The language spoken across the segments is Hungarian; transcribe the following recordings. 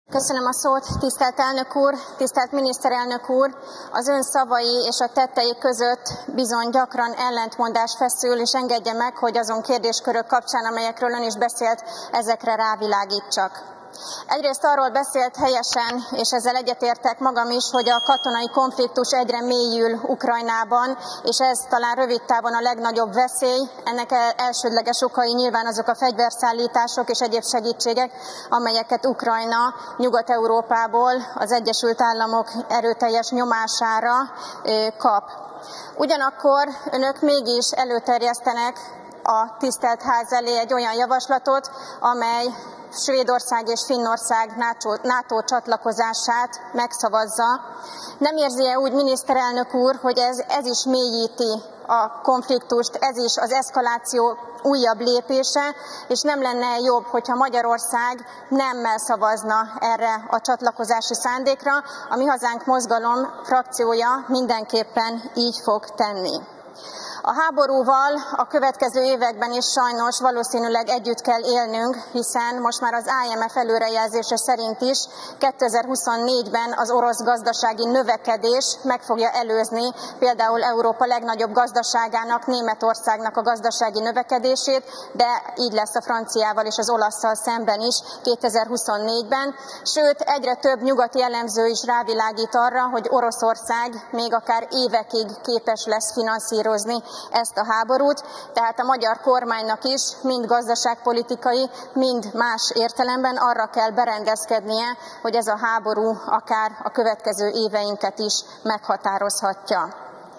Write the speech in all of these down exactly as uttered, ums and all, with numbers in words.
Köszönöm a szót, tisztelt elnök úr, tisztelt miniszterelnök úr! Az ön szavai és a tettei között bizony gyakran ellentmondás feszül, és engedje meg, hogy azon kérdéskörök kapcsán, amelyekről ön is beszélt, ezekre rávilágítsak. Egyrészt arról beszélt helyesen, és ezzel egyetértek magam is, hogy a katonai konfliktus egyre mélyül Ukrajnában, és ez talán rövid távon a legnagyobb veszély. Ennek elsődleges okai nyilván azok a fegyverszállítások és egyéb segítségek, amelyeket Ukrajna Nyugat-Európából az Egyesült Államok erőteljes nyomására kap. Ugyanakkor önök mégis előterjesztenek a tisztelt ház elé egy olyan javaslatot, amely Svédország és Finnország NATO csatlakozását megszavazza. Nem érzi-e úgy, miniszterelnök úr, hogy ez, ez is mélyíti a konfliktust, ez is az eszkaláció újabb lépése, és nem lenne jobb, hogyha Magyarország nemmel szavazna erre a csatlakozási szándékra? A Mi Hazánk mozgalom frakciója mindenképpen így fog tenni. A háborúval a következő években is sajnos valószínűleg együtt kell élnünk, hiszen most már az I M F előrejelzése szerint is kétezer-huszonnégyben az orosz gazdasági növekedés meg fogja előzni például Európa legnagyobb gazdaságának, Németországnak a gazdasági növekedését, de így lesz a franciával és az olaszszal szemben is kétezer-huszonnégyben. Sőt, egyre több nyugati elemző is rávilágít arra, hogy Oroszország még akár évekig képes lesz finanszírozni ezt a háborút, tehát a magyar kormánynak is mind gazdaságpolitikai, mind más értelemben arra kell berendezkednie, hogy ez a háború akár a következő éveinket is meghatározhatja.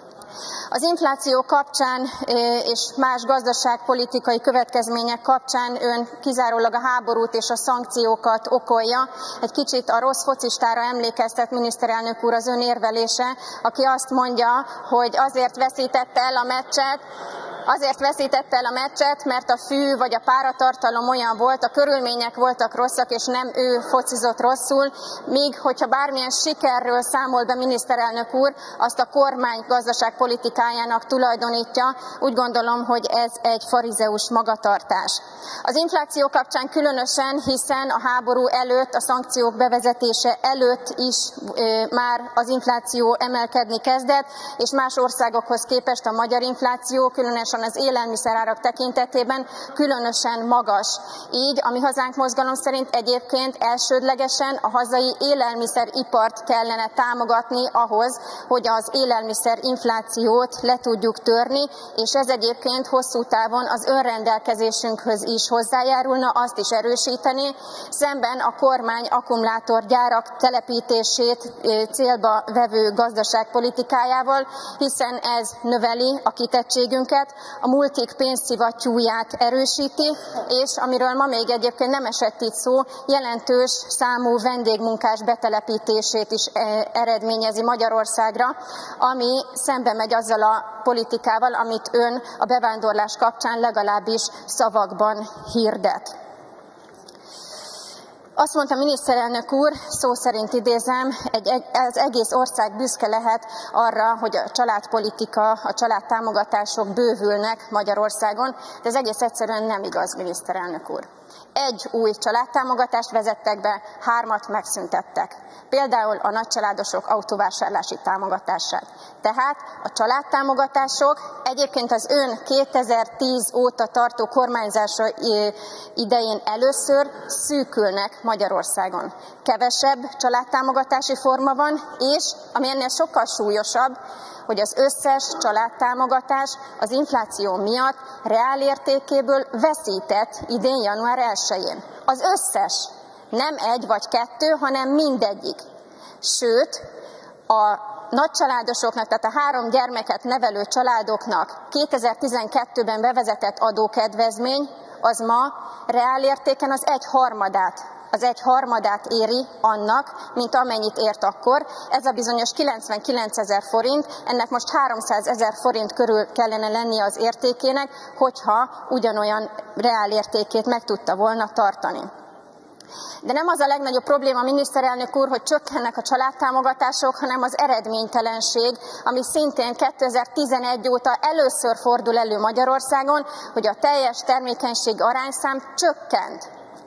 Az infláció kapcsán és más gazdaságpolitikai következmények kapcsán ön kizárólag a háborút és a szankciókat okolja. Egy kicsit a rossz focistára emlékeztet, miniszterelnök úr, az ön érvelése, aki azt mondja, hogy azért veszítette el a meccset, Azért veszítette el a meccset, mert a fű vagy a páratartalom olyan volt, a körülmények voltak rosszak, és nem ő focizott rosszul, míg hogyha bármilyen sikerről számol be miniszterelnök úr, azt a kormány gazdaságpolitikájának tulajdonítja. Úgy gondolom, hogy ez egy farizeus magatartás. Az infláció kapcsán különösen, hiszen a háború előtt, a szankciók bevezetése előtt is e, már az infláció emelkedni kezdett, és más országokhoz képest a magyar infláció, különösen az élelmiszerárak tekintetében különösen magas. Így a Mi Hazánk mozgalom szerint egyébként elsődlegesen a hazai élelmiszeripart kellene támogatni ahhoz, hogy az élelmiszer inflációt le tudjuk törni, és ez egyébként hosszú távon az önrendelkezésünkhöz is hozzájárulna, azt is erősíteni, szemben a kormány akkumulátorgyárak telepítését célba vevő gazdaságpolitikájával, hiszen ez növeli a kitettségünket, a multik pénzszivattyúját erősíti, és amiről ma még egyébként nem esett itt szó, jelentős számú vendégmunkás betelepítését is eredményezi Magyarországra, ami szembe megy azzal a politikával, amit ön a bevándorlás kapcsán legalábbis szavakban hirdet. Azt mondta miniszterelnök úr, szó szerint idézem, egy, az egész ország büszke lehet arra, hogy a családpolitika, a családtámogatások bővülnek Magyarországon, de ez egész egyszerűen nem igaz, miniszterelnök úr. Egy új családtámogatást vezettek be, hármat megszüntettek. Például a nagycsaládosok autóvásárlási támogatását. Tehát a családtámogatások egyébként az ön kétezer-tíz óta tartó kormányzása idején először szűkülnek Magyarországon. Kevesebb családtámogatási forma van, és ami ennél sokkal súlyosabb, hogy az összes családtámogatás az infláció miatt reálértékéből veszített idén január elsején. Az összes, nem egy vagy kettő, hanem mindegyik. Sőt, a nagycsaládosoknak, tehát a három gyermeket nevelő családoknak kétezer-tizenkettőben bevezetett adókedvezmény, az ma reálértéken az egy harmadát az egy harmadát éri annak, mint amennyit ért akkor. Ez a bizonyos kilencvenkilencezer forint, ennek most háromszázezer forint körül kellene lennie az értékének, hogyha ugyanolyan reálértékét meg tudta volna tartani. De nem az a legnagyobb probléma, miniszterelnök úr, hogy csökkennek a családtámogatások, hanem az eredménytelenség, ami szintén kétezer-tizenegy óta először fordul elő Magyarországon, hogy a teljes termékenység arányszám csökkent.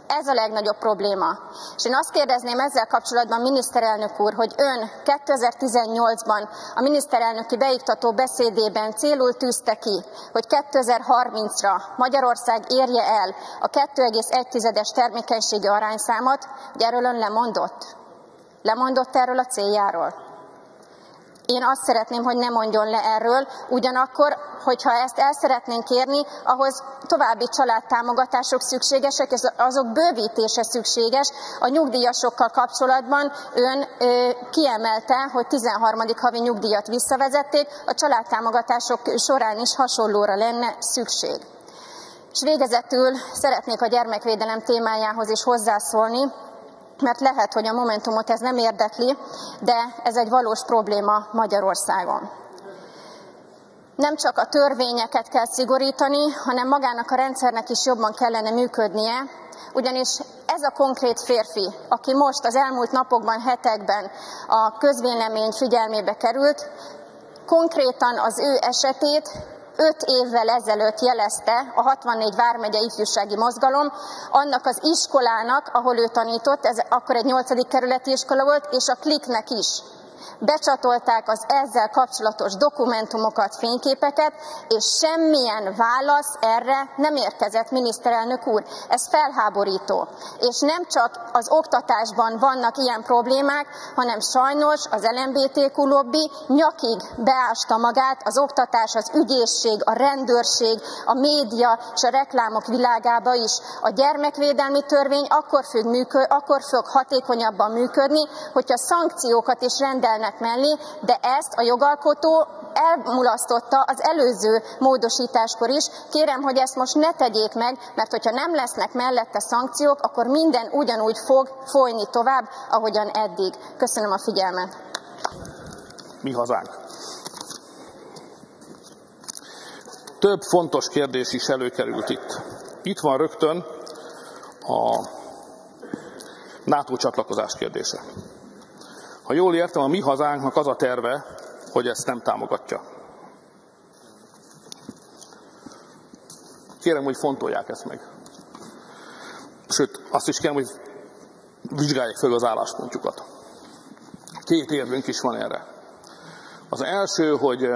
Ez a legnagyobb probléma. És én azt kérdezném ezzel kapcsolatban, miniszterelnök úr, hogy ön kétezer-tizennyolcban a miniszterelnöki beiktató beszédében célul tűzte ki, hogy kétezer-harmincra Magyarország érje el a kettő egész egy termékenységi arányszámot, hogy erről ön lemondott. Lemondott erről a céljáról? Én azt szeretném, hogy ne mondjon le erről, ugyanakkor, hogyha ezt el szeretnénk érni, ahhoz további családtámogatások szükségesek, és azok bővítése szükséges. A nyugdíjasokkal kapcsolatban ön ö, kiemelte, hogy tizenharmadik havi nyugdíjat visszavezették, a családtámogatások során is hasonlóra lenne szükség. És végezetül szeretnék a gyermekvédelem témájához is hozzászólni, mert lehet, hogy a Momentumot ez nem érdekli, de ez egy valós probléma Magyarországon. Nem csak a törvényeket kell szigorítani, hanem magának a rendszernek is jobban kellene működnie, ugyanis ez a konkrét férfi, aki most az elmúlt napokban, hetekben a közvélemény figyelmébe került, konkrétan az ő esetét öt évvel ezelőtt jelezte a hatvannégy vármegye ifjúsági mozgalom, annak az iskolának, ahol ő tanított, ez akkor egy nyolcadik kerületi iskola volt, és a Kliknek is. Becsatolták az ezzel kapcsolatos dokumentumokat, fényképeket, és semmilyen válasz erre nem érkezett, miniszterelnök úr. Ez felháborító. És nem csak az oktatásban vannak ilyen problémák, hanem sajnos az el em bé té kú lobby nyakig beásta magát az oktatás, az ügyészség, a rendőrség, a média és a reklámok világába is. A gyermekvédelmi törvény akkor fog, működ, akkor fog hatékonyabban működni, hogyha szankciókat is rendelnek mellé, de ezt a jogalkotó elmulasztotta az előző módosításkor is. Kérem, hogy ezt most ne tegyék meg, mert hogyha nem lesznek mellette szankciók, akkor minden ugyanúgy fog folyni tovább, ahogyan eddig. Köszönöm a figyelmet. Mi hazánk. Több fontos kérdés is előkerült itt. Itt van rögtön a NATO csatlakozás kérdése. Ha jól értem, a mi hazánknak az a terve, hogy ezt nem támogatja. Kérem, hogy fontolják ezt meg. Sőt, azt is kérem, hogy vizsgálják fel az álláspontjukat. Két érvünk is van erre. Az első, hogy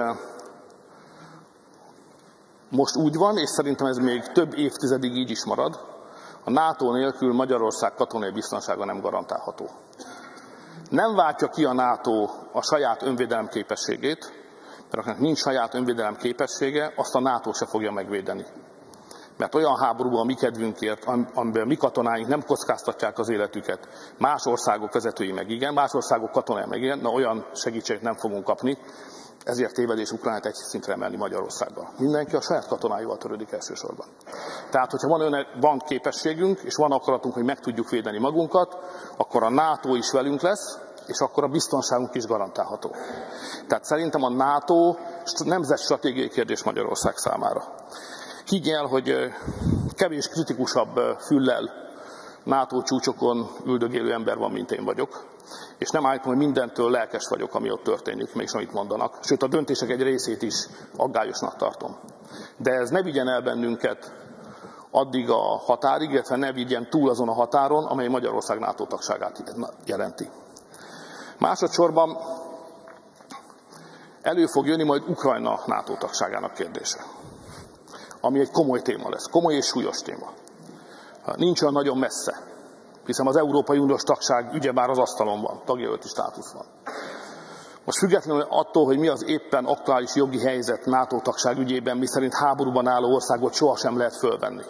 most úgy van, és szerintem ez még több évtizedig így is marad, a NATO nélkül Magyarország katonai biztonsága nem garantálható. Nem váltja ki a NATO a saját önvédelem képességét, mert akinek nincs saját önvédelem képessége, azt a NATO se fogja megvédeni. Mert olyan háborúban a mi kedvünkért, amiben mi katonáink nem kockáztatják az életüket, más országok vezetői meg igen, más országok katonái meg igen, na olyan segítséget nem fogunk kapni, ezért tévedés Ukrajnát egy szintre emelni Magyarországgal. Mindenki a saját katonáival törődik elsősorban. Tehát, hogyha van, ön, van képességünk, és van akaratunk, hogy meg tudjuk védeni magunkat, akkor a NATO is velünk lesz, és akkor a biztonságunk is garantálható. Tehát szerintem a NATO nemzetstratégiai kérdés Magyarország számára. Higgy el, hogy kevés kritikusabb füllel NATO csúcsokon üldögélő ember van, mint én vagyok. És nem állítom, hogy mindentől lelkes vagyok, ami ott történik, mégis amit mondanak. Sőt, a döntések egy részét is aggályosnak tartom. De ez ne vigyen el bennünket addig a határig, illetve ne vigyen túl azon a határon, amely Magyarország NATO tagságát jelenti. Másodszorban elő fog jönni majd Ukrajna NATO tagságának kérdése, ami egy komoly téma lesz, komoly és súlyos téma. Nincs olyan nagyon messze, hiszen az Európai Uniós tagság ügye már az asztalon van, tagjelölti státusz van. Most függetlenül attól, hogy mi az éppen aktuális jogi helyzet NATO tagság ügyében, miszerint háborúban álló országot sohasem lehet fölvenni.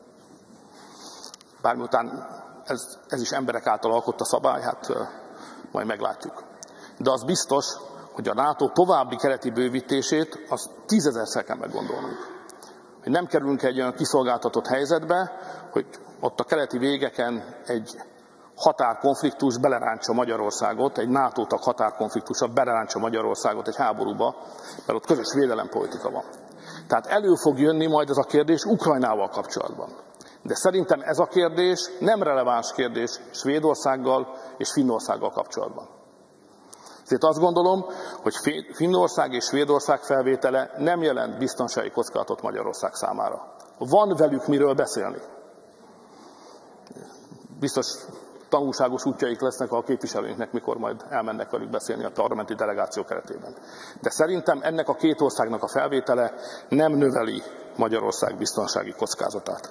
Bár miután ez, ez is emberek által alkotta szabály, hát majd meglátjuk. De az biztos, hogy a NATO további keleti bővítését az tízezerszer kell meggondolnunk. Hogy nem kerülünk egy olyan kiszolgáltatott helyzetbe, hogy ott a keleti végeken egy határkonfliktus belerántsa Magyarországot, egy NATO tag határkonfliktusa belerántsa Magyarországot egy háborúba, mert ott közös védelempolitika van. Tehát elő fog jönni majd ez a kérdés Ukrajnával kapcsolatban. De szerintem ez a kérdés nem releváns kérdés Svédországgal és Finnországgal kapcsolatban. Ezért azt gondolom, hogy Finnország és Svédország felvétele nem jelent biztonsági kockázatot Magyarország számára. Van velük miről beszélni. biztos tanulságos útjaik lesznek a képviselőinknek, mikor majd elmennek velük beszélni a parlamenti delegáció keretében. De szerintem ennek a két országnak a felvétele nem növeli Magyarország biztonsági kockázatát.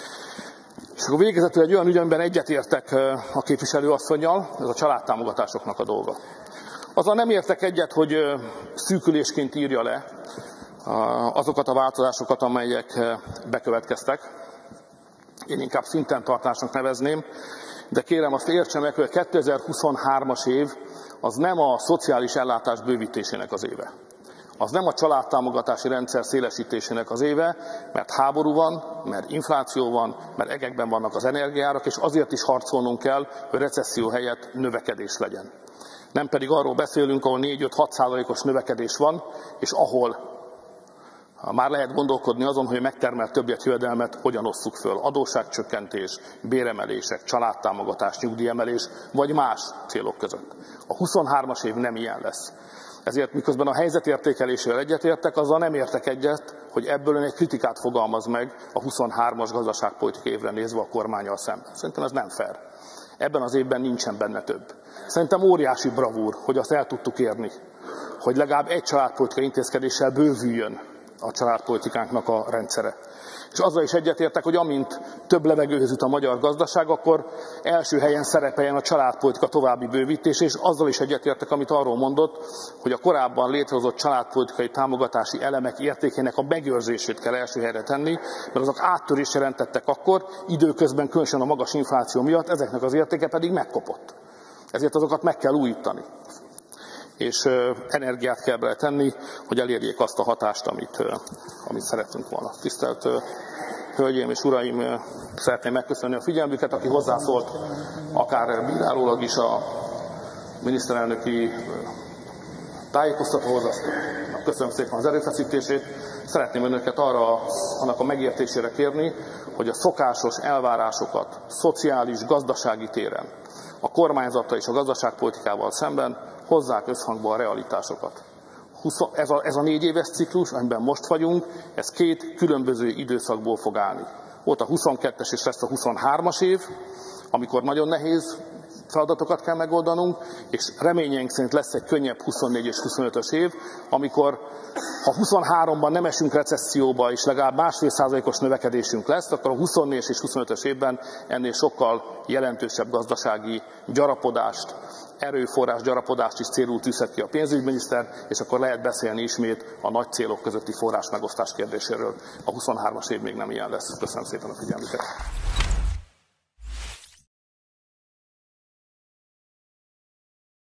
És akkor végezetül egy olyan ügy, amiben egyetértek a képviselőasszonnyal, ez a családtámogatásoknak a dolga. Azzal nem értek egyet, hogy szűkülésként írja le azokat a változásokat, amelyek bekövetkeztek. Én inkább szintentartásnak nevezném, de kérem azt értse meg, hogy a kétezer-huszonhármas év az nem a szociális ellátás bővítésének az éve. Az nem a családtámogatási rendszer szélesítésének az éve, mert háború van, mert infláció van, mert egekben vannak az energiaárak, és azért is harcolnunk kell, hogy recesszió helyett növekedés legyen. Nem pedig arról beszélünk, ahol négy-öt-hat százalékos növekedés van, és ahol már lehet gondolkodni azon, hogy megtermelt többet jövedelmet hogyan osszuk föl. Adósságcsökkentés, béremelések, családtámogatás, nyugdíjemelés, vagy más célok között. A huszonhármas év nem ilyen lesz. Ezért miközben a helyzetértékelésével egyetértek, azzal nem értek egyet, hogy ebből ön egy kritikát fogalmaz meg a huszonhármas gazdaságpolitikai évre nézve a kormánnyal szemben. Szerintem ez nem fair. Ebben az évben nincsen benne több. Szerintem óriási bravúr, hogy azt el tudtuk érni, hogy legalább egy családpolitikai intézkedéssel bővüljön a családpolitikánknak a rendszere. És azzal is egyetértek, hogy amint több levegőhöz jut a magyar gazdaság, akkor első helyen szerepeljen a családpolitika további bővítése, és azzal is egyetértek, amit arról mondott, hogy a korábban létrehozott családpolitikai támogatási elemek értékének a megőrzését kell első helyre tenni, mert azok áttörést jelentettek akkor, időközben különösen a magas infláció miatt, ezeknek az értéke pedig megkopott. Ezért azokat meg kell újítani. És energiát kell bele tenni, hogy elérjék azt a hatást, amit, amit szeretünk volna. Tisztelt Hölgyeim és Uraim, szeretném megköszönni a figyelmüket, aki hozzászólt, akár bírálólag is a miniszterelnöki tájékoztatóhoz, azt köszönöm szépen az erőfeszítését. Szeretném önöket arra, annak a megértésére kérni, hogy a szokásos elvárásokat szociális, gazdasági téren a kormányzattal és a gazdaságpolitikával szemben hozzák összhangba a realitásokat. Ez a, ez a négy éves ciklus, amiben most vagyunk, ez két különböző időszakból fog állni. Volt a huszonkettes és lesz a huszonhármas év, amikor nagyon nehéz feladatokat kell megoldanunk, és reményeink szerint lesz egy könnyebb huszonnégy és huszonötös év, amikor ha huszonháromban nem esünk recesszióba, és legalább másfél százalékos növekedésünk lesz, akkor a huszonnégy és huszonötös évben ennél sokkal jelentősebb gazdasági gyarapodást, erőforrás gyarapodást is célul tűzhet ki a pénzügyminiszter, és akkor lehet beszélni ismét a nagy célok közötti forrás megosztás kérdéséről. A huszonhármas év még nem ilyen lesz. Köszönöm szépen a figyelmüket.